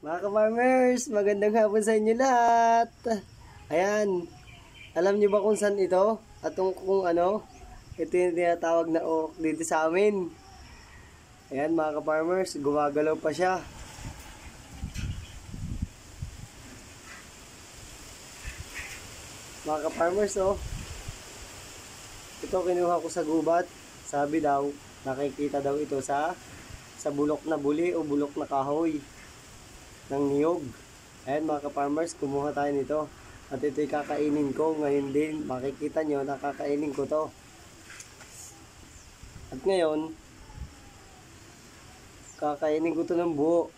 Mga ka-farmers, magandang hapon sa inyo lahat. Ayan, alam niyo ba kung saan ito? At kung ano, ito yung tinatawag na oak dito sa amin. Ayan mga ka-farmers, gumagalaw pa siya. Mga ka-farmers, oh. Ito kinuha ko sa gubat. Sabi daw, nakikita daw ito sa bulok na buli o bulok na kahoy ng niyog. Ayan mga ka-farmers, kumuha tayo nito. At ito'y kakainin ko ngayon din. Makikita nyo, nakakainin ko to. At ngayon, kakainin ko to ng buo.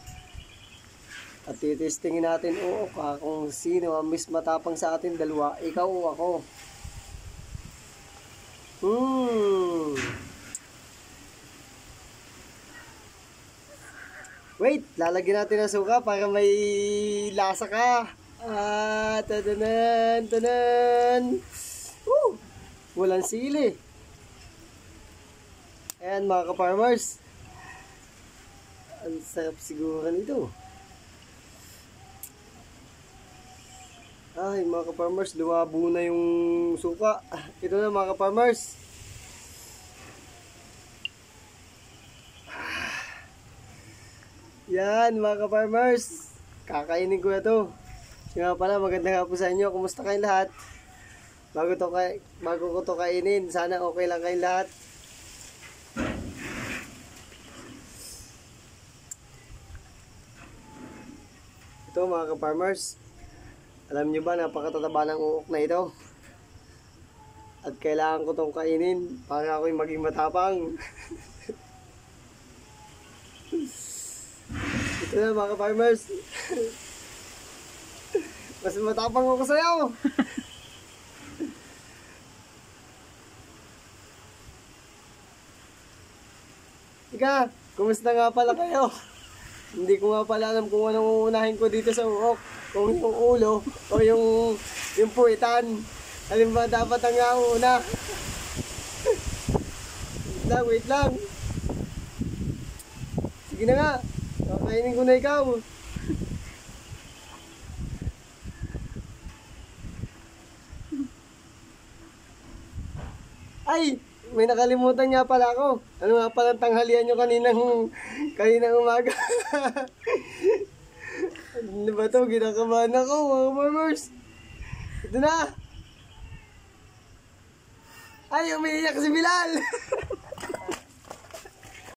At titestingin natin kung sino ang mas matapang sa atin dalawa, ikaw o ako. Wait, lalagyan natin ng suka para may lasa ka. Tadanan, tanan. Walang sili. Ayan mga ka-farmers. Ang sarap siguro nito. Ay mga ka-farmers, lumabo na yung suka. Ito na mga ka-farmers. Yan mga ka-farmers, kakainin ko na to. Nga pala, magandang hapon sa inyo. Kumusta kayong lahat? Bago ko to kainin, sana okay lang kayong lahat. Ito mga ka-farmers, alam nyo ba, napakatataba ng uok na ito. At kailangan ko tong kainin para ako'y maging matapang. Ito na mga ka-farmers. Mas matapang ako sa'yo. Ika, kumusta nga pala kayo? Hindi ko nga pala alam kung anong uunahin ko dito sa uok. Kung yung ulo o yung puwitan. Alin ba dapat ang nauna? Wait lang. Sige na nga. Kakainin ko na ikaw. Ay! May nakalimutan nga pala ako. Ano nga pala tanghalian nyo kaninang umaga? Ano ba ito? Ginakabahan ako mga farmers. Ito na! Ay! Umiiyak si Bilal!